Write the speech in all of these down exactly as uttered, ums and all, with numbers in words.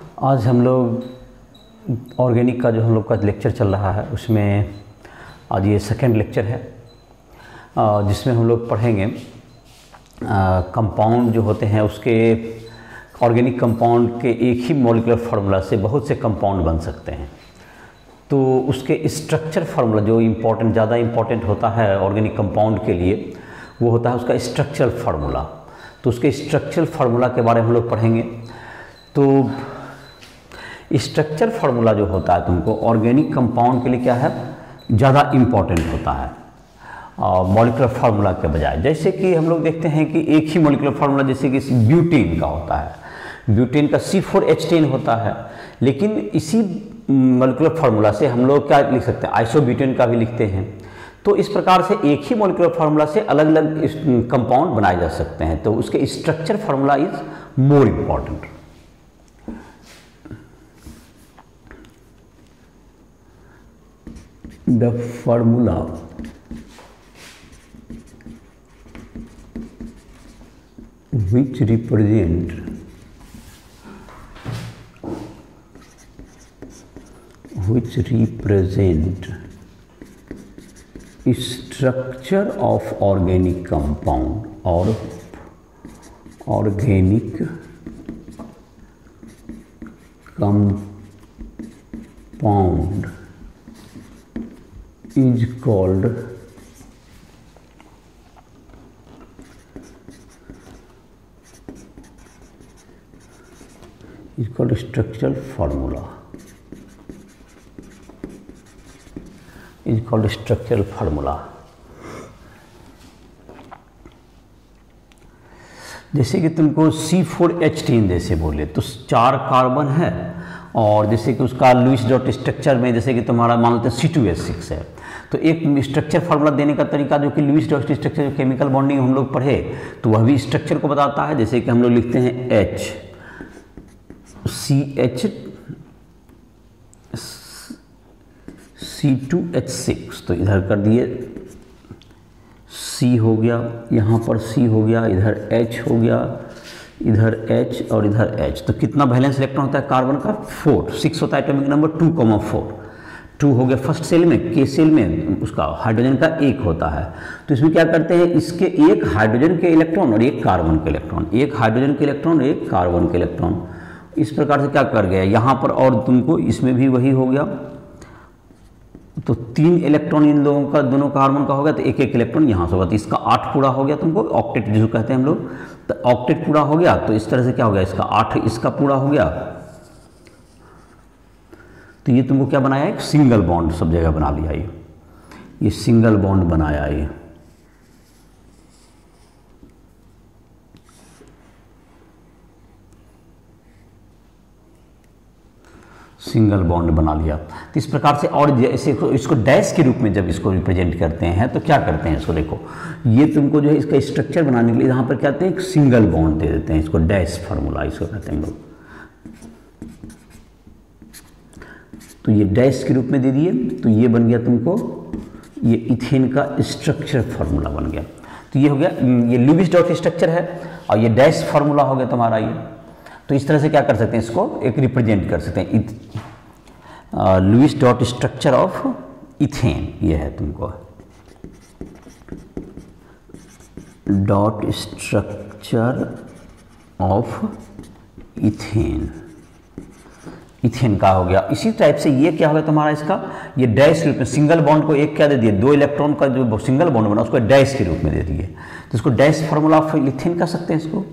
आज हम लोग ऑर्गेनिक का जो हम लोग का लेक्चर चल रहा है उसमें आज ये सेकेंड लेक्चर है जिसमें हम लोग पढ़ेंगे कंपाउंड जो होते हैं उसके ऑर्गेनिक कंपाउंड के एक ही मॉलिक्यूलर फार्मूला से बहुत से कंपाउंड बन सकते हैं। तो उसके स्ट्रक्चर फार्मूला जो इम्पोर्टेंट ज़्यादा इम्पोर्टेंट होता है ऑर्गेनिक कंपाउंड के लिए वो होता है उसका स्ट्रक्चरल फार्मूला। तो उसके स्ट्रक्चरल फार्मूला के बारे में हम लोग पढ़ेंगे। तो स्ट्रक्चर फार्मूला जो होता है तुमको ऑर्गेनिक कंपाउंड के लिए क्या है ज़्यादा इम्पॉर्टेंट होता है मॉलिक्यूलर फार्मूला के बजाय। जैसे कि हम लोग देखते हैं कि एक ही मॉलिक्यूलर फार्मूला जैसे कि ब्यूटेन का होता है, ब्यूटेन का सी फोर एच टेन होता है, लेकिन इसी मॉलिक्यूलर फार्मूला से हम लोग क्या लिख सकते हैं आइसोब्यूटेन का भी लिखते हैं। तो इस प्रकार से एक ही मॉलिक्यूलर फार्मूला से अलग अलग कंपाउंड बनाए जा सकते हैं। तो उसके structure formula is more important. The formula which represent which represent structure of organic compound or organic compound is called is called structural formula is called structural formula। जैसे कि तुमको सी फोर एच टेन जैसे बोले तो चार carbon है और जैसे कि उसका लुईस डॉट स्ट्रक्चर में जैसे कि तुम्हारा मान लेते हैं सी टू एच सिक्स है। तो एक स्ट्रक्चर फार्मूला देने का तरीका जो कि लुईस डॉट स्ट्रक्चर जो केमिकल बॉन्डिंग हम लोग पढ़े तो वह भी स्ट्रक्चर को बताता है। जैसे कि हम लोग लिखते हैं H C H C two H six, तो इधर कर दिए सी हो गया, यहाँ पर सी हो गया, इधर एच हो गया, इधर H और इधर H। तो कितना वैलेंस इलेक्ट्रॉन होता है कार्बन का फोर, सिक्स होता है atomic number two comma four. Two हो गया फर्स्ट सेल में, के सेल में उसका हाइड्रोजन का एक होता है। तो इसमें क्या करते हैं इसके एक हाइड्रोजन के इलेक्ट्रॉन और एक कार्बन के इलेक्ट्रॉन, एक हाइड्रोजन के इलेक्ट्रॉन और एक कार्बन के इलेक्ट्रॉन, इस प्रकार से क्या कर गया यहाँ पर। और तुमको इसमें भी वही हो गया। तो तीन इलेक्ट्रॉन इन लोगों का दोनों कार्बन का हो गया तो एक एक इलेक्ट्रॉन यहाँ से होगा। तो इसका आठ पूरा हो गया तुमको, ऑक्टेट जिसको कहते हैं हम लोग। तो ऑक्टेट पूरा हो गया तो इस तरह से क्या हो गया इसका आठ इसका पूरा हो गया। तो ये तुमको क्या बनाया एक सिंगल बॉन्ड सब जगह बना लिया, ये ये सिंगल बॉन्ड बनाया, ये सिंगल बॉन्ड बना लिया। तो इस प्रकार से और जैसे इसको डैश के रूप में जब इसको रिप्रेजेंट करते हैं तो क्या करते हैं इसको देखो, ये तुमको जो है इसका स्ट्रक्चर बनाने के लिए यहाँ पर क्या कहते हैं एक सिंगल बॉन्ड दे देते हैं, इसको डैश फार्मूला इसको कहते हैं हम लोग। तो ये डैश के रूप में दे दिए तो ये बन गया तुमको ये इथेन का स्ट्रक्चर फार्मूला बन गया। तो ये हो गया ये लुईस डॉट स्ट्रक्चर है और ये डैश फार्मूला हो गया तुम्हारा ये। तो इस तरह से क्या कर सकते हैं इसको एक रिप्रेजेंट कर सकते हैं Lewis dot structure of ethane, ये है तुमको dot structure of ethane, ethane का हो गया। इसी टाइप से ये क्या होगा तुम्हारा इसका ये डैश रूप में सिंगल बॉन्ड को एक क्या दे दिए, दो इलेक्ट्रॉन का जो सिंगल बॉन्ड बना उसको डैश के रूप में दे दिए। तो इसको डैश फार्मूला ऑफ इथेन कह सकते हैं इसको।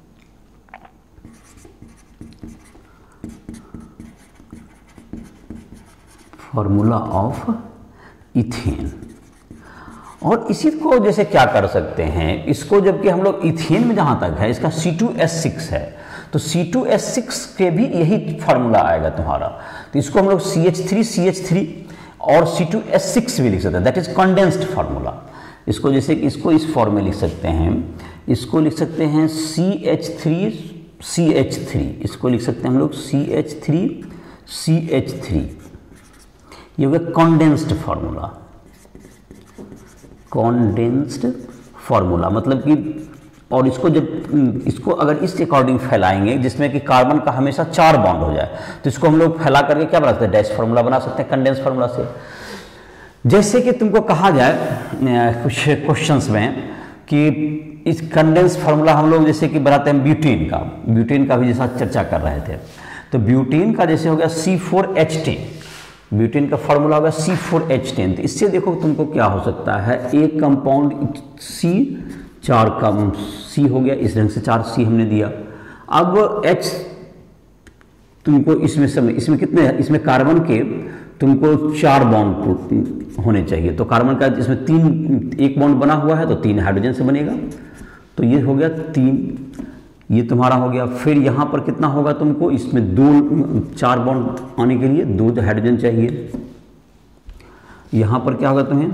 Formula of ethane. और इसी को जैसे क्या कर सकते हैं इसको, जबकि हम लोग इथेन में जहां तक है इसका सी टू एच सिक्स है तो सी टू एच सिक्स के भी यही फार्मूला आएगा तुम्हारा। तो इसको हम लोग C H three C H three और सी टू एच सिक्स भी लिख सकते हैं, दैट इज कंडेंस्ड फार्मूला। इसको जैसे कि इसको इस फॉर्म में लिख सकते हैं, इसको लिख सकते हैं C H three C H three, इसको लिख सकते हैं हम लोग C H three C H three. ये हो गया कॉन्डेंस्ड फार्मूला, कॉन्डेंस्ड फार्मूला मतलब कि और इसको जब इसको अगर इस अकॉर्डिंग फैलाएंगे जिसमें कि कार्बन का हमेशा चार बॉन्ड हो जाए, तो इसको हम लोग फैला करके क्या बना सकते हैं, डैश फार्मूला बना सकते हैं कंडेंस फार्मूला से। जैसे कि तुमको कहा जाए कुछ क्वेश्चंस में कि इस कंडेंस फार्मूला हम लोग जैसे कि बनाते हैं ब्यूटेन का, ब्यूटेन का भी जैसा चर्चा कर रहे थे, तो ब्यूटेन का जैसे हो गया C four H ten, butane का फार्मूला होगा सी फोर एच टेन। तो इससे देखो तुमको क्या हो सकता है, एक कंपाउंड सी, चार कम सी हो गया, इस ढंग से चार सी हमने दिया। अब H तुमको इसमें समय इसमें कितने, इसमें कार्बन के तुमको चार बॉन्ड होने चाहिए, तो कार्बन का इसमें तीन, एक बॉन्ड बना हुआ है तो तीन हाइड्रोजन से बनेगा, तो ये हो गया तीन, ये तुम्हारा हो गया। फिर यहाँ पर कितना होगा तुमको, इसमें दो, चार बॉन्ड आने के लिए दो हाइड्रोजन चाहिए। यहाँ पर क्या होगा तुम्हें,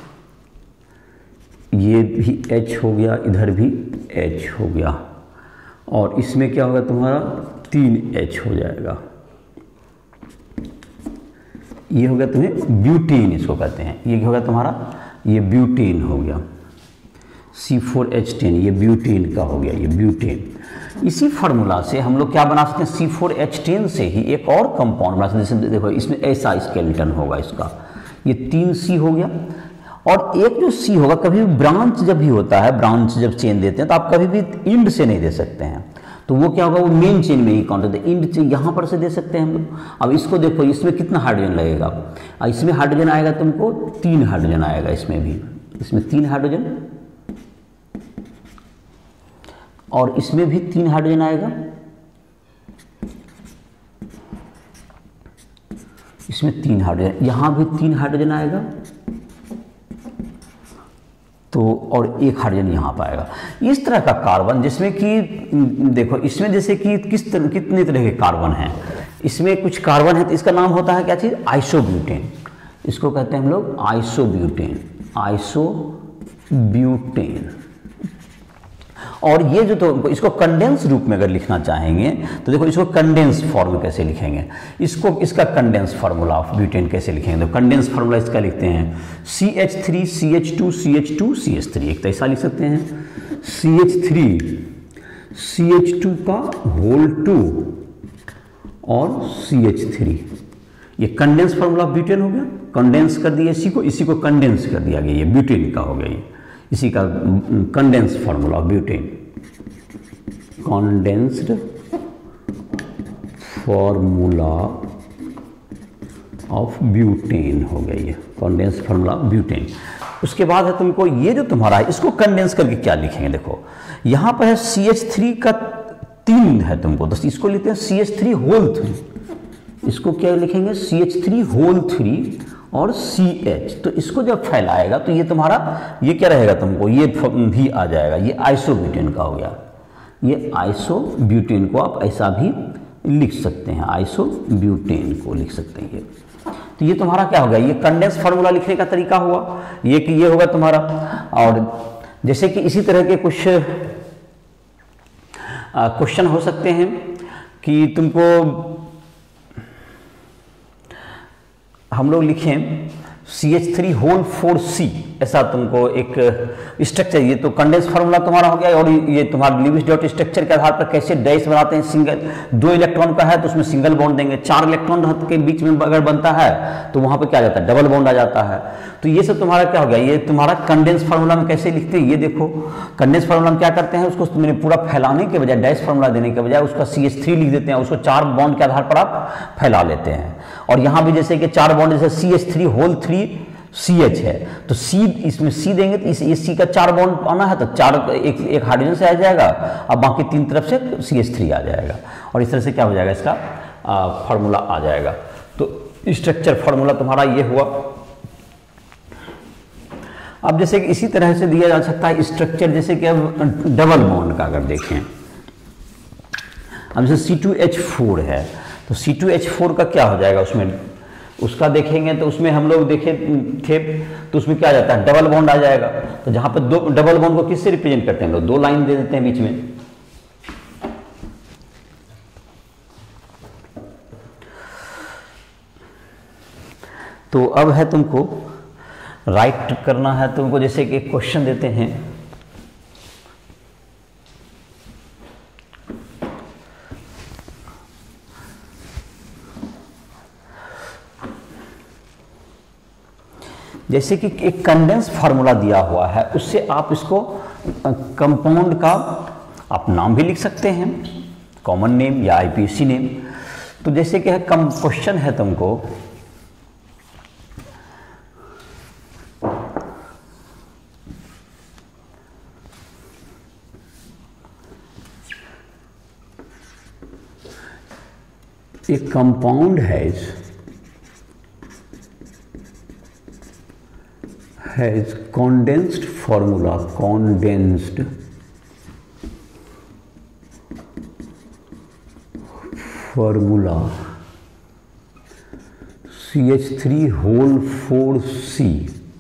ये भी H हो गया, इधर भी H हो गया, और इसमें क्या होगा तुम्हारा तीन H हो जाएगा। ये हो गया तुम्हें ब्यूटेन, इसको कहते हैं, ये होगा तुम्हारा, ये ब्यूटेन हो गया सी फोर एच टेन, ये ब्यूटेन का हो गया, ये ब्यूटेन। इसी फार्मूला से हम लोग क्या बना सकते हैं, सी फोर एच टेन से ही एक और कंपाउंड बना सकते हैं। जैसे देखो इसमें ऐसा स्केलेटन होगा इसका, ये तीन सी हो गया, और एक जो सी होगा, कभी भी ब्रांच जब भी होता है, ब्रांच जब चेन देते हैं तो आप कभी भी इंड से नहीं दे सकते हैं, तो वो क्या होगा, वो मेन चेन में ही काउंट होता है, इंड चेन यहाँ पर से दे सकते हैं हम लोग। अब इसको देखो, इसमें कितना हाइड्रोजन लगेगा, इसमें हाइड्रोजन आएगा तुमको तीन हाइड्रोजन आएगा, इसमें भी, इसमें तीन हाइड्रोजन, और इसमें भी तीन हाइड्रोजन आएगा, इसमें तीन हाइड्रोजन, यहाँ भी तीन हाइड्रोजन आएगा, तो और एक हाइड्रोजन यहाँ पर आएगा। इस तरह का कार्बन जिसमें कि देखो, इसमें जैसे कि किस तरह, कितने तरह के कार्बन हैं, इसमें कुछ कार्बन है तो इसका नाम होता है क्या चीज़, आइसोब्यूटेन, इसको कहते हैं हम लोग आइसोब्यूटेन, आइसोब्यूटेन। और ये जो, तो इसको कंडेंस रूप में अगर लिखना चाहेंगे तो देखो इसको कंडेंस फॉर्म कैसे लिखेंगे, इसको इसका कंडेंस फार्मूला ऑफ ब्यूटेन कैसे लिखेंगे, तो कंडेंस फार्मूला इसका लिखते हैं C H three C H two C H two C H three, एक तो ऐसा लिख सकते हैं C H three C H two का होल टू और सी एच थ्री, ये कंडेंस फार्मूला ऑफ ब्यूटेन हो गया। कंडेंस कर दिया इसी को, इसी को कंडेंस कर दिया गया, ये ब्यूटेन का हो गया, ये इसी का condense formula of butane, condensed formula of butane हो गया, ये कंडेंस फार्मूला ऑफ ब्यूटेन। उसके बाद है तुमको ये जो तुम्हारा है, इसको कंडेंस करके क्या लिखेंगे, देखो यहाँ पर है सी एच थ्री का तीन है तुमको, तो इसको लिखते हैं C H three whole three, इसको क्या लिखेंगे C H three whole three और सी एच, तो इसको जब फैलाएगा तो ये तुम्हारा ये क्या रहेगा तुमको, ये भी आ जाएगा, ये आइसोब्यूटेन का हो गया, ये आइसोब्यूटेन को आप ऐसा भी लिख सकते हैं, आइसोब्यूटेन को लिख सकते हैं ये। तो ये तुम्हारा क्या होगा, ये कंडेंस फार्मूला लिखने का तरीका हुआ, ये कि ये होगा तुम्हारा। और जैसे कि इसी तरह के कुछ क्वेश्चन हो सकते हैं कि तुमको हम लोग लिखें C H three whole four C, ऐसा तुमको एक स्ट्रक्चर, ये तो कंडेंस फार्मूला तुम्हारा हो गया। और ये तुम्हारा लीविस डॉट स्ट्रक्चर के आधार पर कैसे डैश बनाते हैं, सिंगल, दो इलेक्ट्रॉन का है तो उसमें सिंगल बॉन्ड देंगे, चार इलेक्ट्रॉन के बीच में अगर बनता है तो वहां पर क्या आ जाता है, डबल बॉन्ड आ जाता है। तो ये सब तुम्हारा क्या हो गया, ये तुम्हारा कंडेंस फार्मूला में कैसे लिखते हैं, ये देखो कंडेंस फार्मूला में क्या करते हैं, उसको मैंने पूरा फैलाने के बजाय, डैश फार्मूला देने के बजाय उसका सी एच थ्री लिख देते हैं, उसको चार बॉन्ड के आधार पर आप फैला लेते हैं। और यहाँ भी जैसे कि चार बॉन्ड, जैसे C H three whole three C H है तो सी, इसमें सी देंगे तो इस, इस सी का चार बॉन्ड आना है तो चार एक एक हाइड्रोजन से आ जाएगा, अब बाकी तीन तरफ से सी एच थ्री आ जाएगा, और इस तरह से क्या हो जाएगा, इसका फार्मूला आ जाएगा। तो स्ट्रक्चर फार्मूला तुम्हारा ये हुआ। अब जैसे कि इसी तरह से दिया जा सकता है स्ट्रक्चर, जैसे कि अब डबल बॉन्ड का अगर देखें, अब जैसे सी टू एच फोर है तो सी टू एच फोर का क्या हो जाएगा, उसमें उसका देखेंगे तो उसमें हम लोग देखे थे तो उसमें क्या आ जाता है, डबल बॉन्ड आ जाएगा। तो जहां पर दो डबल बॉन्ड को किससे रिप्रेजेंट करते हैं, लोग दो लाइन दे देते हैं बीच में, तो अब है तुमको राइट करना है तुमको, जैसे कि क्वेश्चन देते हैं जैसे कि एक कंडेंस फार्मूला दिया हुआ है, उससे आप इसको कंपाउंड का आप नाम भी लिख सकते हैं, कॉमन नेम या आईपीएसी नेम। तो जैसे कि है कम क्वेश्चन है तुमको, एक compound has has condensed formula condensed formula C H three whole four C,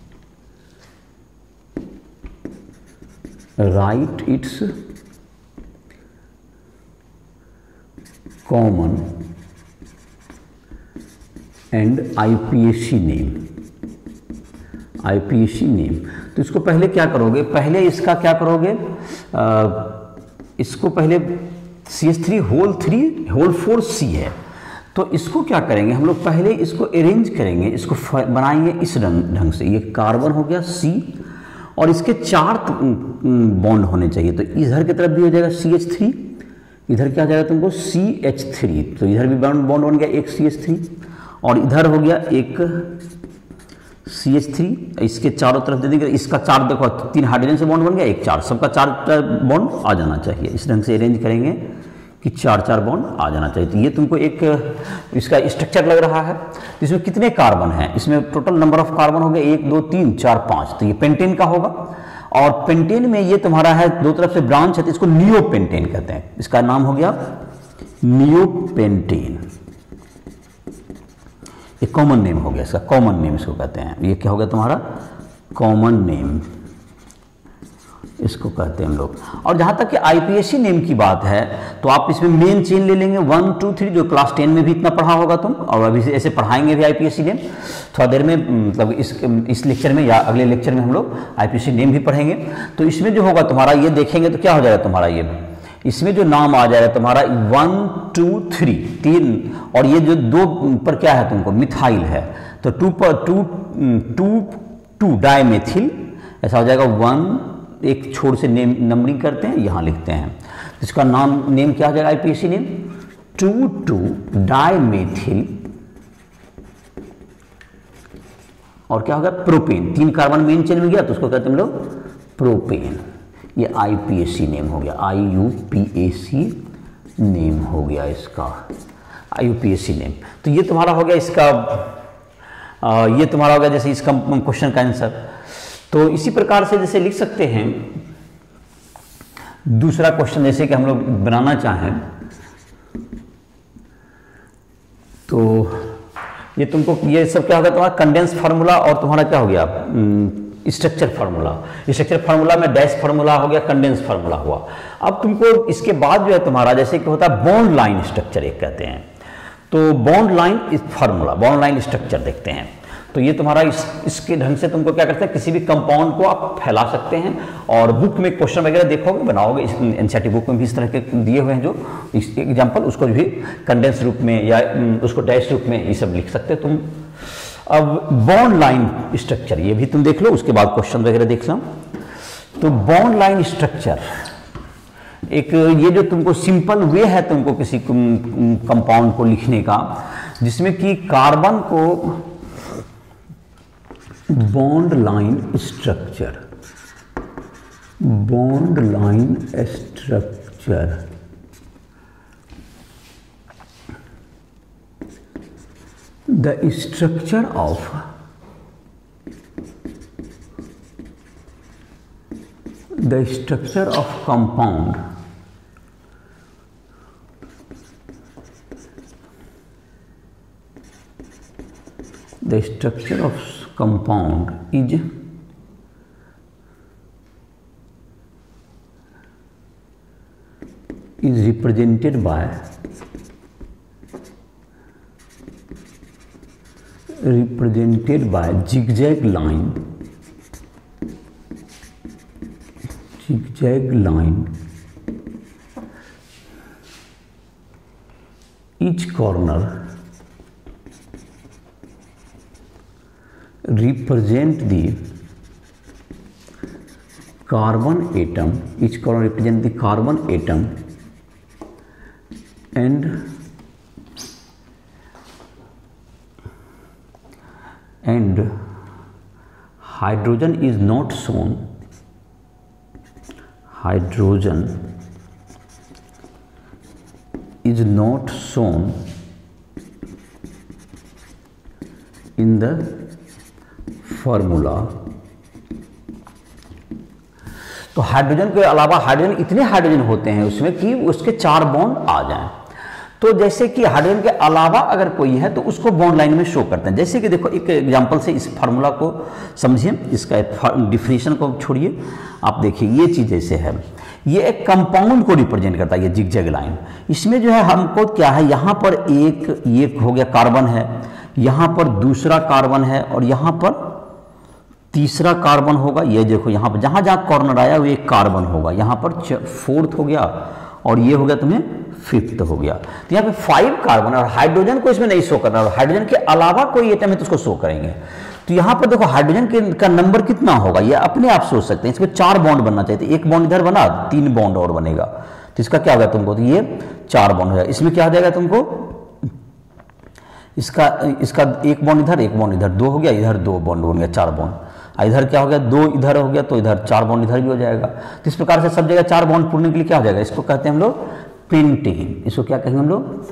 write its common and I P A C name, I P A C name. तो इसको पहले क्या करोगे, पहले इसका क्या करोगे, आ, इसको पहले C H three whole three whole four C है, तो इसको क्या करेंगे हम लोग, पहले इसको अरेंज करेंगे, इसको बनाएंगे इस ढंग से। ये कार्बन हो गया C और इसके चार बॉन्ड होने चाहिए, तो इधर की तरफ भी हो जाएगा सी एच थ्री, इधर क्या आ जाएगा तुमको सी एच थ्री, तो इधर भी बॉन्ड बॉन्ड बन गया एक सी एच थ्री, और इधर हो गया एक सी एच थ्री, इसके चारों तरफ दे देंगे, इसका चार देखो तीन हाइड्रोजन से बॉन्ड बन गया, एक चार, सबका चार बॉन्ड आ जाना चाहिए। इस ढंग से अरेंज करेंगे कि चार चार बॉन्ड आ जाना चाहिए। तो ये तुमको एक इसका स्ट्रक्चर लग रहा है। इसमें कितने कार्बन हैं, इसमें टोटल नंबर ऑफ कार्बन हो गए एक दो तीन चार पाँच, तो ये पेंटेन का होगा। और पेंटेन में ये तुम्हारा है दो तरफ से ब्रांच है, तो इसको नियोपेंटेन कहते हैं, इसका नाम हो गया नियोपेंटेन। ये कॉमन नेम हो गया, इसका कॉमन नेम इसको कहते हैं। ये क्या हो गया तुम्हारा कॉमन नेम, इसको कहते हैं हम लोग। और जहाँ तक कि आईपीएसी नेम की बात है, तो आप इसमें मेन चेन ले लेंगे वन टू थ्री, जो क्लास टेन में भी इतना पढ़ा होगा तुम, और अभी से ऐसे पढ़ाएंगे भी आईपीएसी नेम थोड़ा देर में, मतलब इस इस लेक्चर में या अगले लेक्चर में हम लोग आईपीएसी नेम भी पढ़ेंगे। तो इसमें जो होगा तुम्हारा, ये देखेंगे तो क्या हो जाएगा तुम्हारा, ये इसमें जो नाम आ जाएगा तुम्हारा वन टू थ्री तीन, और ये जो दो पर क्या है तुमको मिथाइल है, तो टू पर टू टू टू डाइमेथिल, ऐसा हो जाएगा वन, एक छोर से नेम नंबरिंग करते हैं, यहाँ लिखते हैं, तो इसका नाम नेम क्या हो जाएगा IUPAC name two two dimethyl, और क्या होगा प्रोपेन, तीन कार्बन मेन चेन में गया तो उसको कहते हैं हम लोग प्रोपेन। ये आईपीएसी नेम हो गया, I U P A C name हो गया इसका, I U P A C name. तो ये तुम्हारा हो गया इसका, आ, ये तुम्हारा हो गया जैसे इसका क्वेश्चन का आंसर। तो इसी प्रकार से जैसे लिख सकते हैं दूसरा क्वेश्चन, जैसे कि हम लोग बनाना चाहें, तो ये तुमको ये सब क्या होगा तुम्हारा कंडेंस फार्मूला, और तुम्हारा क्या हो गया स्ट्रक्चर फार्मूला। स्ट्रक्चर फार्मूला में डैश फार्मूला हो गया, कंडेंस फार्मूला हुआ। अब तुमको इसके बाद जो है तुम्हारा जैसे कि होता है बॉन्ड लाइन स्ट्रक्चर एक कहते हैं, तो bond line formula, bond line structure देखते हैं। तो ये तुम्हारा इस इसके ढंग से तुमको क्या करते हैं, किसी भी कंपाउंड को आप फैला सकते हैं, और बुक में क्वेश्चन वगैरह देखोगे बनाओगे, इस एनसीईआरटी बुक में भी इस तरह के दिए हुए हैं जो इस एग्जाम्पल, उसको भी कंडेंस रूप में या उसको डैश रूप में ये सब लिख सकते हो तुम। अब बॉन्ड लाइन स्ट्रक्चर ये भी तुम देख लो, उसके बाद क्वेश्चन वगैरह देख लो। तो बॉन्ड लाइन स्ट्रक्चर एक ये जो तुमको सिंपल वे है तुमको किसी कंपाउंड को लिखने का, जिसमें कि कार्बन को bond line structure, bond line structure the structure of the structure of compound the structure of compound is is represented by represented by zigzag line, zigzag line, each corner represent the carbon atom, each column represent the carbon atom, and and hydrogen is not shown, hydrogen is not shown in the formula। तो hydrogen के अलावा hydrogen इतने hydrogen होते हैं उसमें कि उसके चार बॉन्ड आ जाएं। तो जैसे कि हाइड्रोजन के अलावा अगर कोई है तो उसको बॉन्ड लाइन में शो करते हैं। जैसे कि देखो एक एग्जांपल से इस फार्मूला को समझिए, इसका डिफिनीशन को छोड़िए, आप देखिए ये चीज़ जैसे है, ये एक कंपाउंड को रिप्रेजेंट करता है, ये जिगजैग लाइन। इसमें जो है हमको क्या है, यहाँ पर एक ये हो गया कार्बन है, यहाँ पर दूसरा कार्बन है और यहाँ पर तीसरा कार्बन होगा। ये देखो यहाँ पर जहाँ जहाँ कॉर्नर आया वो एक कार्बन होगा, यहाँ पर फोर्थ हो गया और ये हो गया तुम्हें फिफ्थ हो गया। तो यहाँ पे फाइव कार्बन और हाइड्रोजन को इसमें नहीं शो करना, और हाइड्रोजन के अलावा कोई एटम है तो उसको शो करेंगे। तो यहाँ पर देखो हाइड्रोजन के का नंबर कितना होगा ये अपने आप सोच सकते हैं। इसमें चार बॉन्ड बनना चाहिए, एक बॉन्ड इधर बना, तीन बॉन्ड और बनेगा, तो इसका क्या होगा तुमको, तो ये चार बॉन्ड हो जाएगा। इसमें क्या हो जाएगा तुमको, इसका इसका एक बॉन्ड इधर, एक बॉन्ड इधर, दो हो गया, इधर दो बॉन्ड बन गया, चार बॉन्ड। इधर क्या हो गया, दो इधर हो गया, तो इधर चार बॉन्ड इधर भी हो जाएगा। तो इस प्रकार से सब जगह चार बॉन्ड पूरने के लिए क्या हो जाएगा, इसको कहते हैं हम लोग पेंटेन। इसको क्या कहेंगे हम लोग,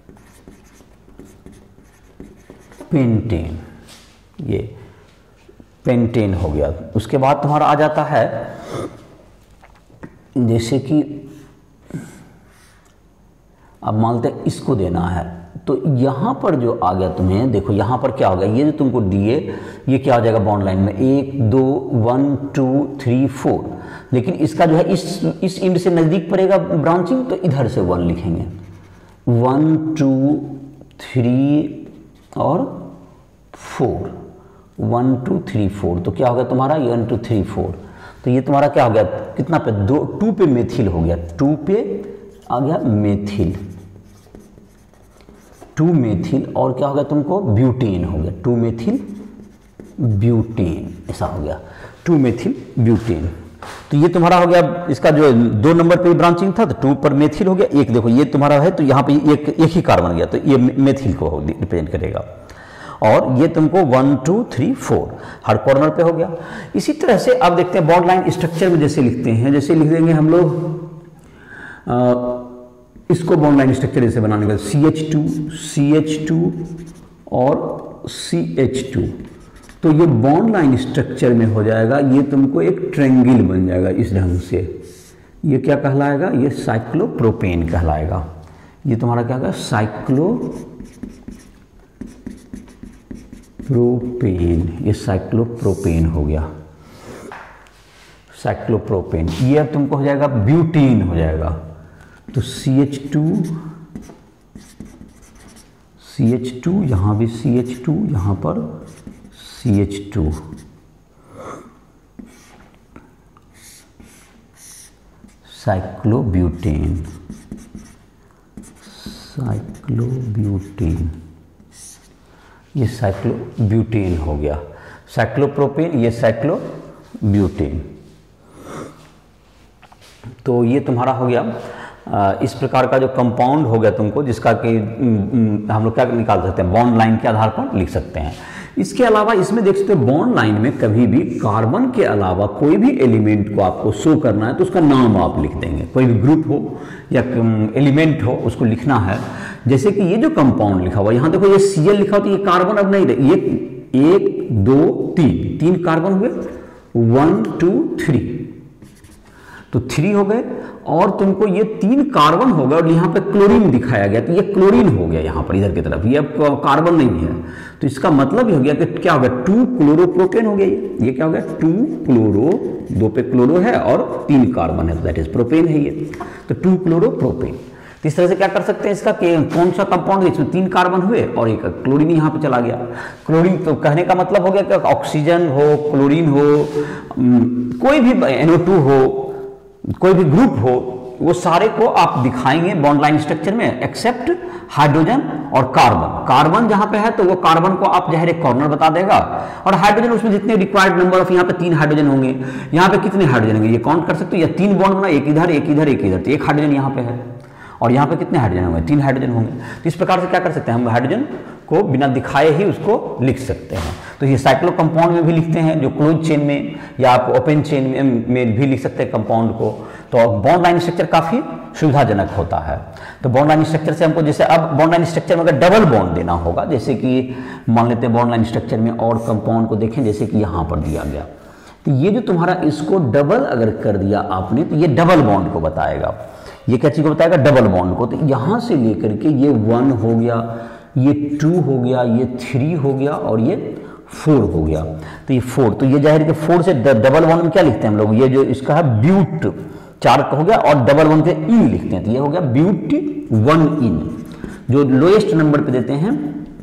पेंटेन। ये पेंटेन हो गया। उसके बाद तुम्हारा आ जाता है जैसे कि अब मानते हैं इसको देना है, तो यहाँ पर जो आ गया तुम्हें, देखो यहाँ पर क्या हो गया, ये जो तुमको दिए ये क्या हो जाएगा बॉन्ड लाइन में, एक दो वन टू थ्री फोर। लेकिन इसका जो है इस इस इंड से नज़दीक पड़ेगा ब्रांचिंग, तो इधर से वन लिखेंगे, वन टू थ्री और four, one two three four. तो क्या हो गया तुम्हारा, वन टू थ्री फोर। तो ये तुम्हारा क्या हो गया, कितना पे, दो, टू पे मेथिल हो गया, टू पे आ गया मेथिल, टू मेथिल, और क्या हो गया तुमको, ब्यूटेन हो गया, टू मेथिल ब्यूटेन, ऐसा हो गया, टू मेथिल ब्यूटेन। तो ये तुम्हारा हो गया, इसका जो दो नंबर पे ब्रांचिंग था तो टू पर मेथिल हो गया, एक देखो ये तुम्हारा है तो यहाँ पे एक एक ही कार्बन गया, तो ये मेथिल को रिप्रेजेंट करेगा। और ये तुमको वन टू थ्री फोर हर कॉर्नर पे हो गया। इसी तरह से अब देखते हैं बॉन्ड लाइन स्ट्रक्चर में जैसे लिखते हैं, जैसे लिख देंगे हम लोग इसको बॉन्ड लाइन स्ट्रक्चर जैसे बनाने का, C H two C H two और सी एच टू। तो ये बॉन्ड लाइन स्ट्रक्चर में हो जाएगा, ये तुमको एक ट्रायंगल बन जाएगा इस ढंग से। ये क्या कहलाएगा, ये साइक्लोप्रोपेन कहलाएगा। ये तुम्हारा क्या होगा, साइक्लोप्रोपेन, ये साइक्लोप्रोपेन हो गया, साइक्लोप्रोपेन। ये अब तुमको हो जाएगा ब्यूटेन हो जाएगा। तो C H two C H two, यहाँ भी सी एच टू, यहाँ पर C H two, cyclobutane, cyclobutane, ये साइक्लोब्यूटेन हो गया, साइक्लोप्रोपेन, ये साइक्लोब्यूटेन। तो ये तुम्हारा हो गया इस प्रकार का जो कंपाउंड हो गया तुमको, जिसका कि हम लोग क्या निकाल सकते हैं, बॉन्ड लाइन के आधार पर लिख सकते हैं। इसके अलावा इसमें देख सकते हो बॉन्ड लाइन में कभी भी कार्बन के अलावा कोई भी एलिमेंट को आपको शो करना है तो उसका नाम आप लिख देंगे। कोई भी ग्रुप हो या एलिमेंट हो उसको लिखना है। जैसे कि ये जो कंपाउंड लिखा हुआ, यहाँ देखो ये सी एल लिखा हो तो ये कार्बन अब नहीं रहे, ये एक दो तीन तीन कार्बन हुए, वन टू थ्री, तो थ्री हो गए, और तुमको ये तीन कार्बन हो गए और यहाँ पे क्लोरीन दिखाया गया, तो ये क्लोरीन हो गया यहाँ पर इधर की तरफ, ये अब कार्बन नहीं है। तो इसका मतलब ये हो गया कि क्या हो गया, टू क्लोरोप्रोपेन हो गया। ये ये क्या हो गया, टू क्लोरो, दो पे क्लोरो है और तीन कार्बन है, तो दैट इज प्रोपेन है ये, तो टू क्लोरोप्रोपेन। तो इस तरह से क्या कर सकते हैं इसका कि कौन सा कंपाउंड है, इसमें तीन कार्बन हुए और एक क्लोरीन यहाँ पे चला गया। क्लोरीन तो कहने का मतलब हो गया कि ऑक्सीजन हो, क्लोरीन हो, कोई भी एन ओ टू हो, कोई भी ग्रुप हो, वो सारे को आप दिखाएंगे बॉन्ड लाइन स्ट्रक्चर में, एक्सेप्ट हाइड्रोजन और कार्बन। कार्बन जहां पे है तो वो कार्बन को आप जहर एक कॉर्नर बता देगा, और हाइड्रोजन उसमें जितने रिक्वायर्ड नंबर ऑफ यहाँ पे तीन हाइड्रोजन होंगे, यहाँ पे कितने हाइड्रोजन होंगे ये काउंट कर सकते हो, या तीन बॉन्ड बना, एक इधर एक इधर एक इधर, तो एक हाइड्रोजन यहाँ पे है, और यहाँ पे कितने हाइड्रोजन होंगे, तीन हाइड्रोजन होंगे। तो इस प्रकार से क्या कर सकते हैं, हम हाइड्रोजन को बिना दिखाए ही उसको लिख सकते हैं। तो ये साइक्लो कंपाउंड में भी लिखते हैं, जो क्लोज चेन में या आप ओपन चेन में, में भी लिख सकते हैं कंपाउंड को। तो बॉन्ड लाइन स्ट्रक्चर काफ़ी सुविधाजनक होता है। तो बॉन्ड लाइन स्ट्रक्चर से हमको जैसे अब बॉन्ड लाइन स्ट्रक्चर में अगर डबल बॉन्ड देना होगा, जैसे कि मान लेते हैं बॉन्ड लाइन स्ट्रक्चर में और कंपाउंड को देखें, जैसे कि यहाँ पर दिया गया, तो ये जो तुम्हारा इसको डबल अगर कर दिया आपने, तो ये डबल बॉन्ड को बताएगा। ये क्या चीज़ को बताएगा, डबल बॉन्ड को। तो यहाँ से लेकर के ये वन हो गया, ये टू हो गया, ये थ्री हो गया, और ये फोर हो गया। तो ये फोर, तो ये जाहिर है कि फोर से डबल बॉन्ड में क्या लिखते हैं हम लोग, ये जो इसका है ब्यूट चार हो गया, और डबल बॉन्ड पे इन लिखते हैं, तो ये हो गया ब्यूट वन इन। जो लोएस्ट नंबर पे देते हैं,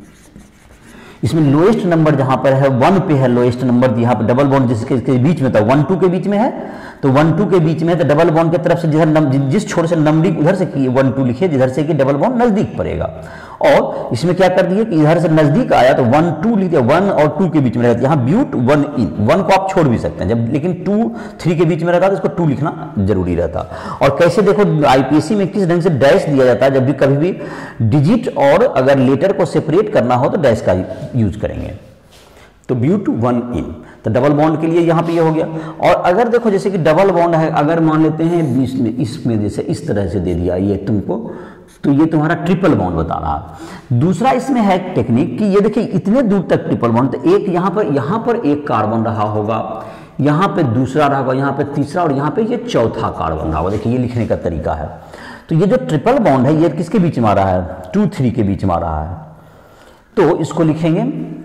इसमें लोएस्ट नंबर जहां पर है वन पे है लोएस्ट नंबर, यहाँ पर डबल बॉन्ड जिसके बीच में था, वन टू के बीच में है, तो वन टू के बीच में है, तो डबल बॉन्ड की तरफ से जिधर जिस छोर से नंबरिंग उधर से की वन टू लिखिए, जिधर से कि डबल बॉन्ड नजदीक पड़ेगा। और इसमें क्या कर दिए कि इधर से नजदीक आया तो वन टू लिखिए, वन और टू के बीच में रहता है, यहाँ ब्यूट वन इन, वन को आप छोड़ भी सकते हैं जब, लेकिन टू थ्री के बीच में रहता है तो इसको टू लिखना जरूरी रहता। और कैसे देखो आईपीएससी में किस ढंग से डैश दिया जाता है, जब भी कभी भी डिजिट और अगर लेटर को सेपरेट करना हो तो डैश का यूज करेंगे। तो ब्यूट वन इन, तो डबल बॉन्ड के लिए यहाँ पे ये हो गया। और अगर देखो जैसे कि डबल बॉन्ड है, अगर मान लेते हैं बीच में इसमें जैसे इस तरह से दे दिया ये तुमको, तो ये तुम्हारा ट्रिपल बॉन्ड बता रहा। दूसरा इसमें है टेक्निक कि ये देखिए इतने दूर तक ट्रिपल बॉन्ड, तो एक यहाँ पर यहाँ पर एक कार्बन रहा होगा, यहाँ पे दूसरा रहा होगा, यहाँ पे तीसरा, और यहाँ पे ये चौथा कार्बन रहा होगा। देखिए ये लिखने का तरीका है। तो ये जो ट्रिपल बॉन्ड है ये किसके बीच में आ रहा है, टू थ्री के बीच में आ रहा है। तो इसको लिखेंगे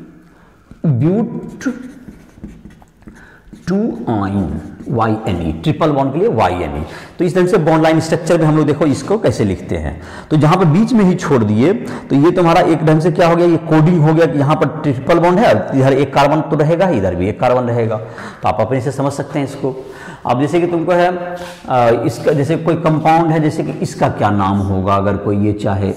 but two yne Y N E, triple bond के लिए वाई एन ई। तो इस तरह से बॉन्ड लाइन स्ट्रक्चर में हम लोग देखो इसको कैसे लिखते हैं। तो जहां पर बीच में ही छोड़ दिए तो ये तुम्हारा एक ढंग से क्या हो गया, ये कोडिंग हो गया कि यहाँ पर ट्रिपल बॉन्ड है, इधर एक कार्बन तो रहेगा ही, इधर भी एक कार्बन रहेगा। तो आप अपने से समझ सकते हैं इसको। अब जैसे कि तुमको है आ, इसका जैसे कोई कंपाउंड है, जैसे कि इसका क्या नाम होगा अगर कोई ये चाहे,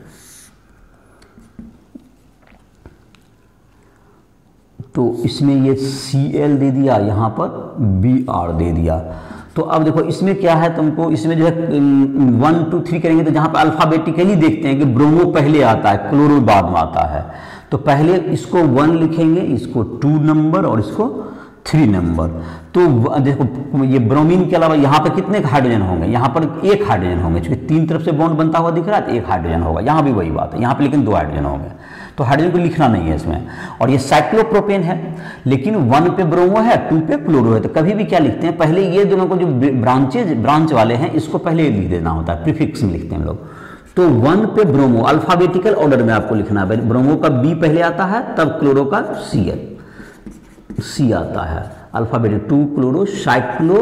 तो इसमें ये सी एल दे दिया, यहाँ पर बी आर दे दिया। तो अब देखो इसमें क्या है, तुमको इसमें जो है वन टू थ्री करेंगे तो जहाँ पर अल्फाबेटिकली देखते हैं कि ब्रोमो पहले आता है, क्लोरो बाद में आता है। तो पहले इसको वन लिखेंगे, इसको टू नंबर और इसको थ्री नंबर। तो देखो ये ब्रोमीन के अलावा यहाँ पर कितने हाइड्रोजन होंगे, यहाँ पर एक हाइड्रोजन होंगे, क्योंकि तीन तरफ से बॉन्ड बनता हुआ दिख रहा है तो एक हाइड्रोजन होगा। यहाँ भी वही बात है, यहाँ पे लेकिन दो हाइड्रोजन होंगे, तो हाइड्रोजन को लिखना नहीं है इसमें। और ये साइक्लोप्रोपेन है, लेकिन वन पे ब्रोमो है, टू पे क्लोरो है। तो कभी भी क्या लिखते हैं, पहले ये दोनों को जो ब्रांचेज ब्रांच वाले हैं इसको पहले लिख देना होता है, प्रीफिक्स में लिखते हैं हम लोग। तो वन पे ब्रोमो अल्फाबेटिकल ऑर्डर में आपको लिखना है, ब्रोमो का बी पहले आता है, तब क्लोरो का सी एल सी आता है, alphabetic two chloro cyclo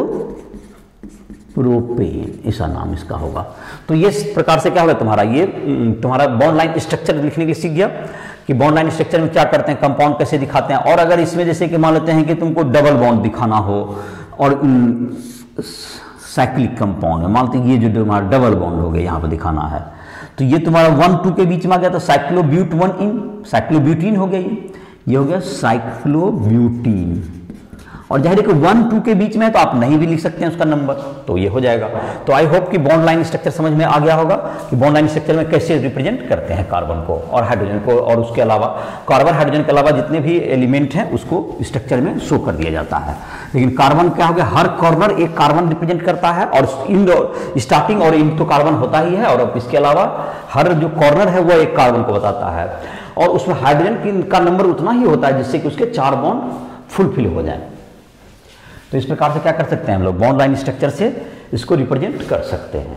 propane, ऐसा नाम इसका होगा। तो ये इस प्रकार से क्या होगा तुम्हारा, ये तुम्हारा बॉन्ड लाइन स्ट्रक्चर लिखने के लिए सीख गया कि बॉन्ड लाइन स्ट्रक्चर में क्या करते हैं, कंपाउंड कैसे दिखाते हैं। और अगर इसमें जैसे कि मान लेते हैं कि तुमको डबल बॉन्ड दिखाना हो, और साइक्लिक कंपाउंड है, मान लेते हैं ये जो तुम्हारा डबल बॉन्ड हो गया यहाँ पर दिखाना है, तो ये तुम्हारा वन टू के बीच में आ गया, तो साइक्लोब्यूट वन इन, साइक्लोब्यूटीन हो गया, ये ये हो गया साइक्लोब्यूटीन। और जाहिर है कि वन टू के बीच में है तो आप नहीं भी लिख सकते हैं उसका नंबर, तो ये हो जाएगा। तो आई होप कि बॉन्ड लाइन स्ट्रक्चर समझ में आ गया होगा कि बॉन्ड लाइन स्ट्रक्चर में कैसे रिप्रेजेंट करते हैं कार्बन को और हाइड्रोजन को, और उसके अलावा कार्बन हाइड्रोजन के अलावा जितने भी एलिमेंट हैं उसको स्ट्रक्चर में शो कर दिया जाता है। लेकिन कार्बन क्या हो गया, हर कॉर्नर एक कार्बन रिप्रेजेंट करता है, और इन स्टार्टिंग और इन तो कार्बन होता ही है, और इसके अलावा हर जो कॉर्नर है वो एक कार्बन को बताता है, और उसमें हाइड्रोजन का नंबर उतना ही होता है जिससे कि उसके चार बॉन्ड फुलफिल हो जाए। तो इस प्रकार से क्या कर सकते हैं हम लोग, बॉन्ड लाइन स्ट्रक्चर से इसको रिप्रेजेंट कर सकते हैं।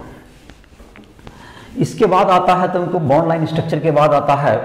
इसके बाद आता है तुमको बॉन्ड लाइन स्ट्रक्चर के बाद आता है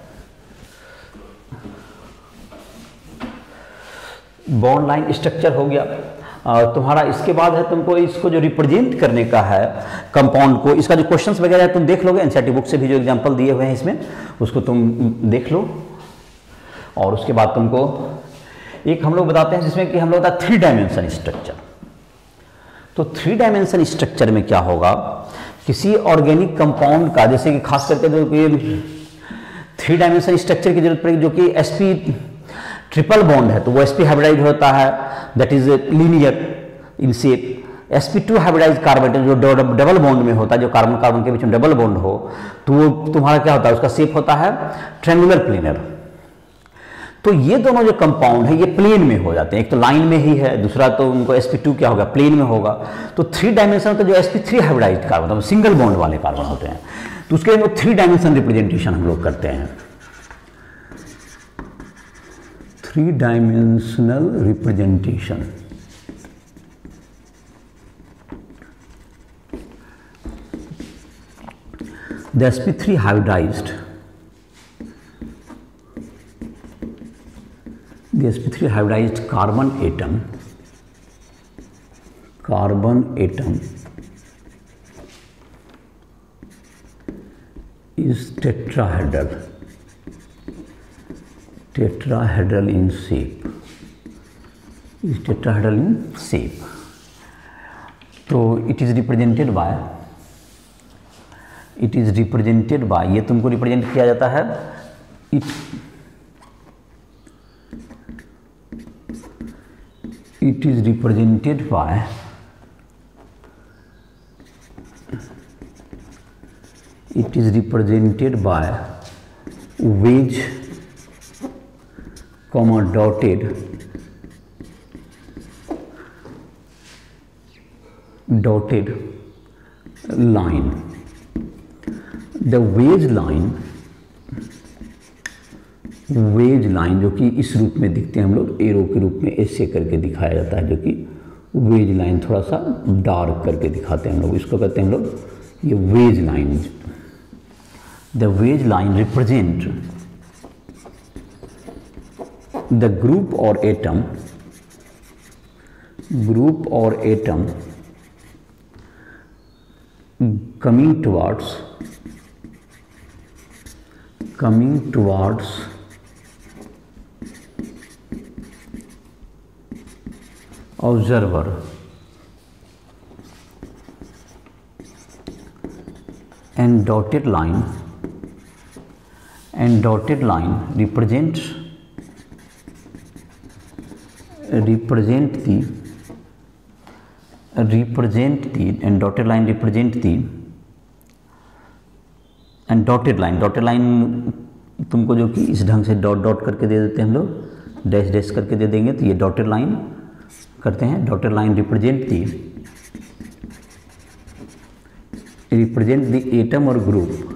बॉन्ड लाइन स्ट्रक्चर हो गया तुम्हारा। इसके बाद है तुमको इसको जो रिप्रेजेंट करने का है कंपाउंड को, इसका जो क्वेश्चंस वगैरह है तुम देख लोगे, एनसीईआरटी बुक से भी जो एग्जांपल दिए हुए हैं इसमें उसको तुम देख लो। और उसके बाद तुमको एक हम लोग बताते हैं जिसमें कि हम लोग बताते हैं थ्री डायमेंशन स्ट्रक्चर। तो थ्री डायमेंशन स्ट्रक्चर में क्या होगा किसी ऑर्गेनिक कंपाउंड का, जैसे कि खास करके जो कि थ्री डायमेंशन स्ट्रक्चर की जरूरत पड़ेगी, जो कि एसपी ट्रिपल बॉन्ड है, तो वो एसपी हाइब्रिडाइज होता है, that is linear in shape. SP two hybridize carbon जो डबल बॉन्ड में होता है, जो कार्बन कार्बन के बीच में डबल बॉन्ड हो, तो वो तुम्हारा क्या होता है, उसका शेप होता है ट्रायंगुलर प्लेनर। तो ये दोनों जो कंपाउंड है ये प्लेन में हो जाते हैं, एक तो लाइन में ही है, दूसरा तो उनको एसपी टू क्या होगा, प्लेन में होगा। तो थ्री डायमेंशन का जो एसपी थ्री हाइब्रिडाइज कार्बन, तो सिंगल बॉन्ड वाले कार्बन होते हैं, तो उसके लिए थ्री डायमेंशन रिप्रेजेंटेशन हम लोग करते हैं, three dimensional representation. The S P three hybridized, the S P three hybridized carbon atom, carbon atom is tetrahedral, tetrahedral in shape, is tetrahedral in shape. So it is represented by it is represented by, ये तुमको represent किया जाता है, it it is represented by it is represented by wedge comma dotted dotted line. The wedge line, wedge line जो कि इस रूप में दिखते हैं हम लोग एरो के रूप में, ऐसे करके दिखाया जाता है, जो कि वेज लाइन थोड़ा सा डार्क करके दिखाते हैं हम लोग, इसको कहते हैं हम लोग ये wedge line. The wedge line represent the group और एटम, ग्रुप और atom coming towards coming towards observer and dotted line and dotted line represents represent the represent the and dotted line represent the and dotted line dotted line तुमको जो कि इस ढंग से dot dot करके दे देते हैं हम लोग, डैश डैश करके दे देंगे, तो ये डॉटेड लाइन करते हैं। Dotted line represent the represent the atom और ग्रुप,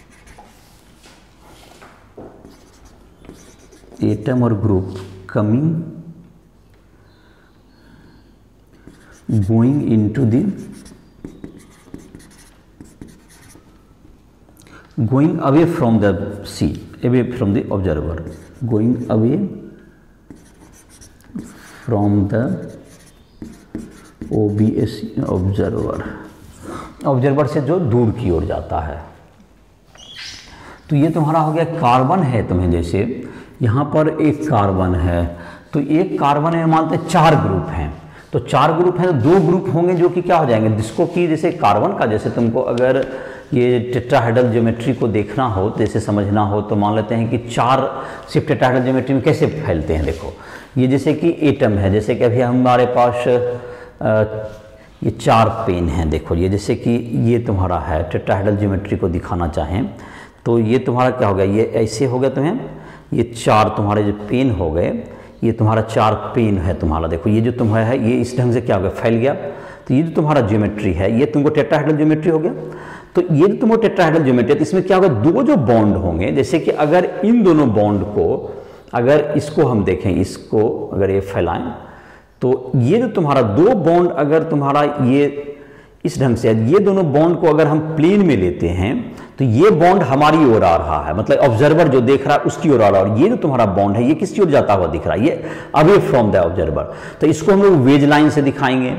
एटम और group coming going into the going away from the sea, away from the observer, going away from the O B S observer, observer से जो दूर की ओर जाता है। तो ये तुम्हारा हो गया कार्बन है, तुम्हें जैसे यहाँ पर एक कार्बन है, तो एक कार्बन में मानते चार ग्रुप हैं, तो चार ग्रुप हैं, तो दो ग्रुप होंगे जो कि क्या हो जाएंगे, जिसको कि जैसे कार्बन का, जैसे तुमको अगर ये टेट्राहेड्रल ज्योमेट्री को देखना हो, जैसे समझना हो, तो मान लेते हैं कि चार सिर्फ टेट्राहेड्रल ज्योमेट्री में कैसे फैलते हैं। देखो ये जैसे कि एटम है, जैसे कि अभी हमारे पास आ, ये चार पेन हैं, देखो ये जैसे कि ये तुम्हारा है, टेट्राहेड्रल ज्योमेट्री को दिखाना चाहें तो ये तुम्हारा क्या हो गया, ये ऐसे हो गया तुम्हें, ये चार तुम्हारे जो पेन हो गए, ये तुम्हारा चार पेन है तुम्हारा। देखो ये जो तुम्हारा है ये इस ढंग से क्या हो गया, फैल गया। तो ये जो तुम्हारा ज्योमेट्री है ये तुमको टेट्राहेड्रल ज्योमेट्री हो गया। तो ये जो तुमको टेट्राहेड्रल ज्योमेट्री है, तो इसमें क्या होगा, दो जो बॉन्ड होंगे, जैसे कि अगर इन दोनों बॉन्ड को, अगर इसको हम देखें, इसको अगर ये फैलाएं, तो ये जो तुम्हारा दो बॉन्ड अगर तुम्हारा ये इस ढंग से है, ये दोनों बॉन्ड को अगर हम प्लेन में लेते हैं तो ये बॉन्ड हमारी ओर आ रहा है, मतलब ऑब्जर्वर जो देख रहा है उसकी ओर आ रहा है, और ये जो तुम्हारा बॉन्ड है ये किसकी ओर जाता हुआ दिख रहा है, ये अवे फ्रॉम द ऑब्जर्वर। तो इसको हम लोग वेज लाइन से दिखाएंगे।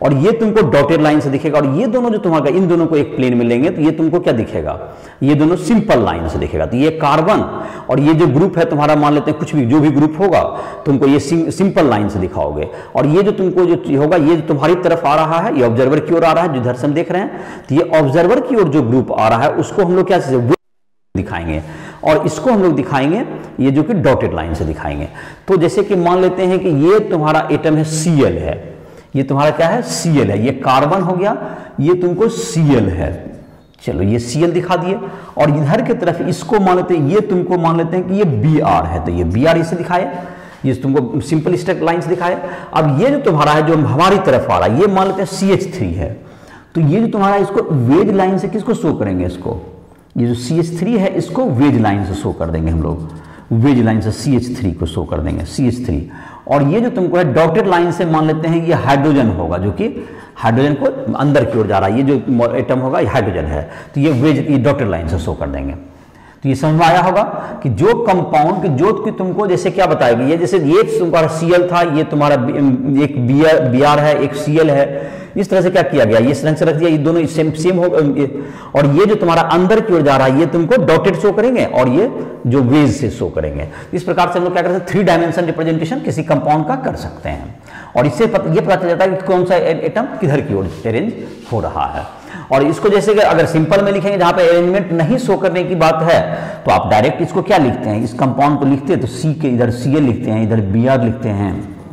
और ये तुमको डॉटेड लाइन से दिखेगा, और ये दोनों जो तुम्हारा इन दोनों को एक प्लेन में लेंगे तो ये तुमको क्या दिखेगा, ये दोनों सिंपल लाइन से दिखेगा। तो ये कार्बन और ये जो ग्रुप है तुम्हारा, मान लेते हैं कुछ भी जो भी ग्रुप होगा तुमको ये सिंपल लाइन से दिखाओगे, और ये जो तुमको जो होगा ये तुम्हारी तरफ आ रहा है, ये ऑब्जर्वर की ओर आ रहा है जो इधर से हम देख रहे हैं। तो ये ऑब्जर्वर की ओर जो ग्रुप आ रहा है उसको हम लोग क्या दिखाएंगे, और इसको हम लोग दिखाएंगे ये जो कि डॉटेड लाइन से दिखाएंगे। तो जैसे कि मान लेते हैं कि ये तुम्हारा एटम है Cl है, ये तुम्हारा क्या है Cl है, ये कार्बन हो गया, ये तुमको Cl है, चलो ये Cl दिखा दिए। और इधर की तरफ इसको मान लेते हैं, ये तुमको मान लेते हैं कि ये Br है, तो ये Br इसे दिखाए, ये तुमको सिंपल स्टेप लाइन से दिखाए। अब ये जो तुम्हारा है जो हमारी तरफ आ रहा है ये मान लेते हैं सी एच थ्री है, तो ये जो तुम्हारा इसको वेज लाइन से किसको शो करेंगे, इसको ये जो सी एच थ्री है इसको वेज लाइन से शो कर देंगे हम लोग, वेज लाइन से सी एच थ्री को शो कर देंगे, सी एच थ्री। और ये जो तुमको है डॉटेड लाइन से मान लेते हैं ये हाइड्रोजन होगा, जो कि हाइड्रोजन को अंदर की ओर जा रहा है, ये जो एटम होगा ये हाइड्रोजन है, तो ये वेज ये डॉटेड लाइन से शो कर देंगे। तो ये समझ में आया होगा कि जो कंपाउंड की जो कि तुमको जैसे क्या बताएगी, ये जैसे ये तुम्हारा Cl था, ये तुम्हारा एक Br है, एक Cl है, इस तरह से क्या किया गया, ये रंग से रख दिया, ये दोनों सेम सेम हो। और ये जो तुम्हारा अंदर की ओर जा रहा है ये तुमको डॉटेड शो करेंगे, और ये जो वेज से शो करेंगे। इस प्रकार से हम लोग क्या कर सकते हैं, थ्री डायमेंशन रिप्रेजेंटेशन किसी कंपाउंड का कर सकते हैं, और इससे पत, ये पता चल जाता है कि कौन सा एटम किधर की ओर अरेंज हो रहा है। और इसको जैसे कि अगर सिंपल में लिखेंगे जहां पे अरेंजमेंट नहीं शो करने की बात है, तो आप डायरेक्ट इसको क्या लिखते हैं, इस कंपाउंड को लिखते हैं तो सी के इधर Cl लिखते हैं, इधर Br लिखते हैं,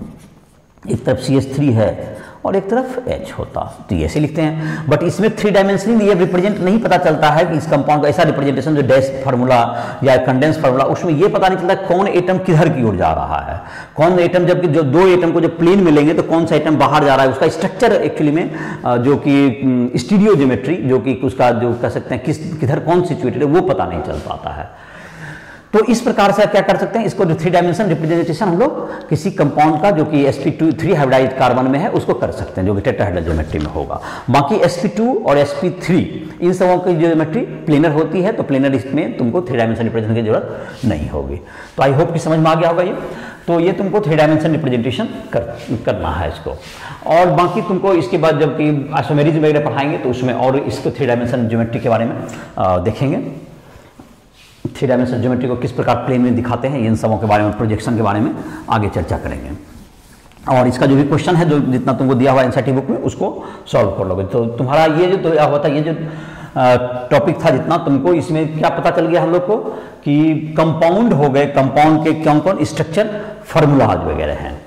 एक तरफ सी एच थ्री है और एक तरफ H होता, तो ये ऐसे लिखते हैं। बट इसमें थ्री डायमेंशनली ये रिप्रेजेंट नहीं पता चलता है कि इस कंपाउंड का ऐसा रिप्रेजेंटेशन जो डैश फार्मूला या कंडेंस फार्मूला, उसमें ये पता नहीं चलता कौन एटम किधर की ओर जा रहा है, कौन एटम, जबकि जो दो एटम को जब प्लेन में लेंगे तो कौन सा एटम बाहर जा रहा है, उसका स्ट्रक्चर एक्चुअली में जो कि स्टीरियो ज्योमेट्री, जो कि उसका जो कह सकते हैं किस किधर कौन सिचुएटेड है वो पता नहीं चल पाता है। तो इस प्रकार से क्या कर सकते हैं, इसको जो थ्री डायमेंशन रिप्रेजेंटेशन हम लोग किसी कंपाउंड का जो कि S P two three hybridized carbon में है उसको कर सकते हैं, जो कि टेट्राहेड्रल ज्योमेट्री में होगा। बाकी एस पी टू और एस पी थ्री इन सबों की ज्योमेट्री प्लेनर होती है, तो प्लेनर इसमें तुमको थ्री डायमेंशन रिप्रेजेंटेशन की जरूरत नहीं होगी। तो आई होप कि समझ में आ गया होगा ये। तो ये तुमको थ्री डायमेंशन रिप्रेजेंटेशन कर, करना है इसको। और बाकी तुमको इसके बाद जब कि आइसोमेरिज्म वगैरह पढ़ाएंगे तो उसमें और इसको थ्री डायमेंशन ज्योमेट्री के बारे में आ, देखेंगे, थ्री डायमेंशनल ज्योमेट्री को किस प्रकार प्लेन में दिखाते हैं, इन सबों के बारे में, प्रोजेक्शन के बारे में आगे चर्चा करेंगे। और इसका जो भी क्वेश्चन है जो जितना तुमको दिया हुआ एनसीईआरटी बुक में उसको सॉल्व कर लोगे। तो तुम्हारा ये जो तो हुआ था, ये जो टॉपिक था जितना तुमको इसमें क्या पता चल गया हम लोग को कि कंपाउंड हो गए, कंपाउंड के कौन कौन स्ट्रक्चर फार्मूलाज वगैरह हैं।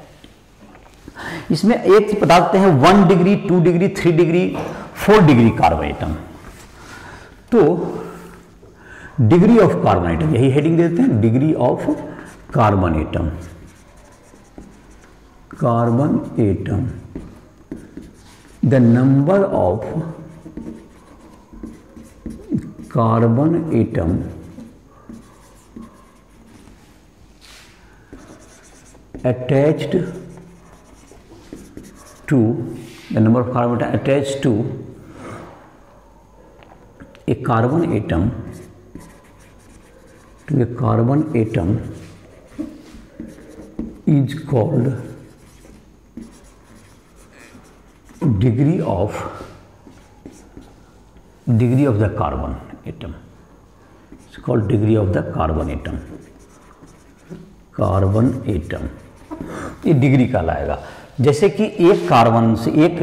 इसमें एक बताते हैं one degree, two degree, three degree, four degree carbon atom. तो डिग्री ऑफ कार्बन एटम, यही हेडिंग देते हैं, degree of carbon atom, carbon atom, the number of carbon atom attached to the number of carbon atom attached to a carbon atom to a carbon atom is called degree of degree of the carbon atom. It's called degree of the carbon atom. Carbon atom ये degree कहलाएगा। जैसे कि एक carbon से एक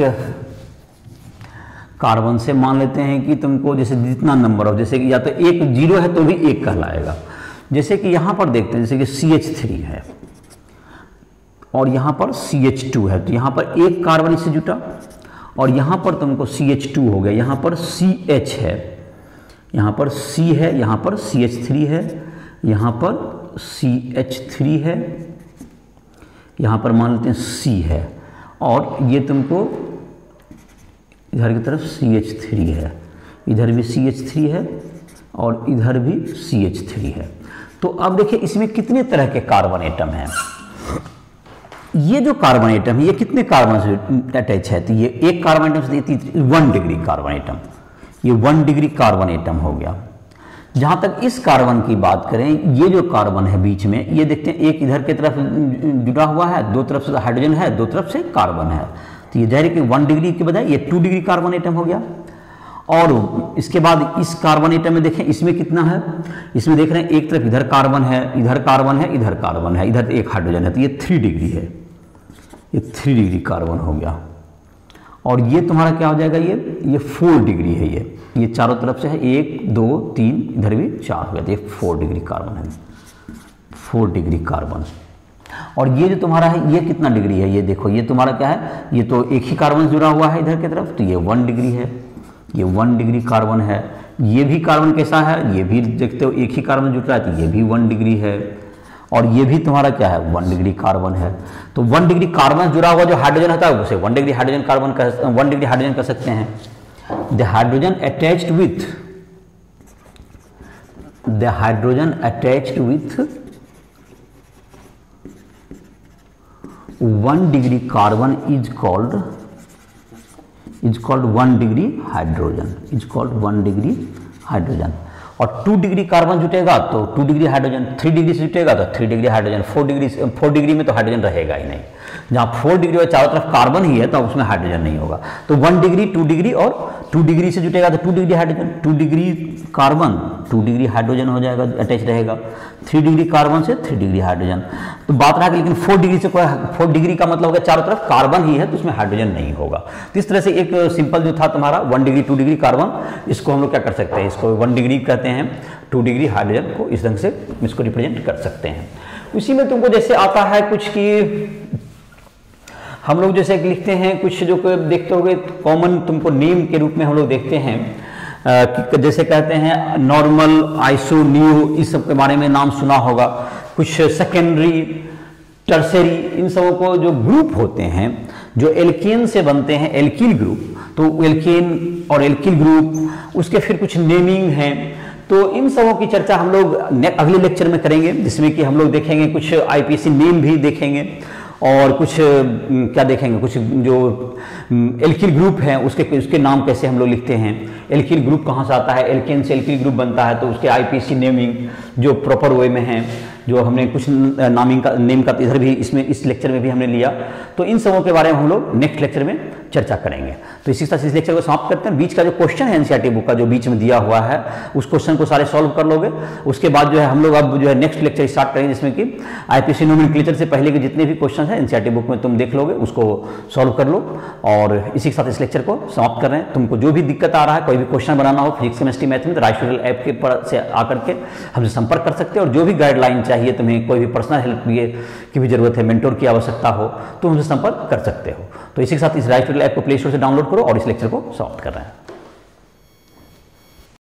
carbon से मान लेते हैं कि तुमको जैसे जितना नंबर हो, जैसे कि या तो एक जीरो है तो भी एक कहलाएगा। जैसे कि यहाँ पर देखते हैं जैसे कि सी एच थ्री है और यहाँ पर सी एच टू है, तो यहाँ पर एक कार्बन इससे जुटा और यहाँ पर तुमको सी एच टू हो गया, यहाँ पर सी एच है, यहाँ पर C है, यहाँ पर सी एच थ्री है, यहाँ पर सी एच थ्री है, यहाँ पर मान लेते हैं C है, और ये तुमको इधर की तरफ सी एच थ्री है, इधर भी सी एच थ्री है और इधर भी सी एच थ्री है। तो अब देखिए इसमें कितने तरह के कार्बन एटम हैं। ये जो कार्बन एटम है ये कितने कार्बन से अटैच है, तो ये एक कार्बन एटम से वन डिग्री कार्बन एटम, ये वन डिग्री कार्बन एटम हो गया। जहां तक इस कार्बन की बात करें, ये जो कार्बन है बीच में, ये देखते हैं एक इधर की तरफ जुड़ा हुआ है, दो तरफ से हाइड्रोजन है, दो तरफ से कार्बन है, तो ये जाहिर है कि वन डिग्री के बजाय ये टू डिग्री कार्बन एटम हो गया। और इसके बाद इस कार्बन एटम में देखें इसमें कितना है, इसमें देख रहे हैं एक तरफ इधर कार्बन है, इधर कार्बन है, इधर कार्बन है, इधर एक हाइड्रोजन है, तो ये थ्री डिग्री है, ये थ्री डिग्री कार्बन हो गया। और ये तुम्हारा क्या हो जाएगा, ये ये फोर डिग्री है, ये ये चारों तरफ से है, एक दो तीन, इधर भी चार हो गया, तो ये फोर डिग्री कार्बन है, फोर डिग्री कार्बन। और ये जो तुम्हारा है ये कितना डिग्री है, ये देखो ये तुम्हारा क्या है, ये तो एक ही कार्बन जुड़ा हुआ है इधर की तरफ, तो ये वन डिग्री है, ये वन डिग्री कार्बन है। ये भी कार्बन कैसा है, ये भी देखते हो एक ही कार्बन जुड़ रहा है, तो ये भी वन डिग्री है। और ये भी तुम्हारा क्या है, वन डिग्री कार्बन है। तो वन डिग्री कार्बन जुड़ा हुआ जो हाइड्रोजन होता है उसे वन डिग्री हाइड्रोजन कार्बन कह वन डिग्री हाइड्रोजन कह सकते हैं। The hydrogen attached with the hydrogen attached with one degree carbon is called is called one degree hydrogen is called one degree hydrogen. और two degree carbon जुटेगा तो two degree hydrogen, three degree से जुटेगा तो three degree hydrogen, four degree four degree में तो hydrogen रहेगा ही नहीं। जहाँ फोर डिग्री और चारों तरफ कार्बन ही है तो उसमें हाइड्रोजन नहीं होगा। तो वन डिग्री, टू डिग्री और टू डिग्री से जुटेगा तो two degree hydrogen, two degree carbon two degree hydrogen हो जाएगा, अटैच रहेगा। थ्री डिग्री कार्बन से थ्री डिग्री हाइड्रोजन। तो बात रहा कि लेकिन फोर डिग्री से कोई फोर डिग्री का मतलब होगा चारों तरफ कार्बन ही है तो उसमें हाइड्रोजन नहीं होगा। तो इस तरह से एक सिंपल जो था तुम्हारा one degree two degree carbon, इसको हम लोग क्या कर सकते हैं, इसको वन डिग्री कहते हैं, टू डिग्री हाइड्रोजन को इस ढंग से इसको रिप्रेजेंट कर सकते हैं। उसी में तुमको जैसे आता है कुछ कि हम लोग जैसे लिखते हैं कुछ जो देखते होगे कॉमन तुमको नेम के रूप में हम लोग देखते हैं कि जैसे कहते हैं नॉर्मल, आइसो, नियो, इस सब के बारे में नाम सुना होगा। कुछ सेकेंडरी, टर्सरी, इन सबों को जो ग्रुप होते हैं जो एल्केन से बनते हैं, एल्किल ग्रुप, तो एल्केन और एल्किल ग्रुप, उसके फिर कुछ नेमिंग हैं। तो इन सबों की चर्चा हम लोग अगले लेक्चर में करेंगे, जिसमें कि हम लोग देखेंगे कुछ आईपीसी नेम भी देखेंगे और कुछ क्या देखेंगे, कुछ जो एल्किल ग्रुप है उसके उसके नाम कैसे हम लोग लिखते हैं, एल्किल ग्रुप कहाँ से आता है, एल्केन से एल्किल ग्रुप बनता है तो उसके आईपीसी नेमिंग जो प्रॉपर वे में है, जो हमने कुछ नामिंग का नेम का इधर भी इसमें इस लेक्चर में भी हमने लिया। तो इन सबों के बारे में हम लोग नेक्स्ट लेक्चर में चर्चा करेंगे। तो इसी तरह से इस लेक्चर को समाप्त करते हैं। बीच का जो क्वेश्चन है एनसीईआरटी बुक का जो बीच में दिया हुआ है उस क्वेश्चन को सारे सॉल्व कर लोगे। उसके बाद जो है हम लोग अब जो है नेक्स्ट लेक्चर स्टार्ट करेंगे, जिसमें कि आईपीसी नोमेनक्लेचर से पहले के जितने भी क्वेश्चन हैं एनसीईआरटी बुक में तुम देख लोगे, उसको सॉल्व कर लो। और इसी के साथ इस लेक्चर को समाप्त कर रहे हैं। तुमको जो भी दिक्कत आ रहा है, कोई भी क्वेश्चन बनाना हो फिजिक्स, केमिस्ट्री, मैथ में, तो राइस ट्यूटोरियल ऐप के पर से आकर के हमसे संपर्क कर सकते हो। और जो भी गाइडलाइन चाहिए, तुम्हें कोई भी पर्सनल हेल्प की भी जरूरत है, मेंटोर की आवश्यकता हो, तो हमसे संपर्क कर सकते हो। तो इसी के साथ इस राइस ट्यूटोरियल ऐप को प्ले स्टोर से डाउनलोड करो और इस लेक्चर को समाप्त कर रहे हैं।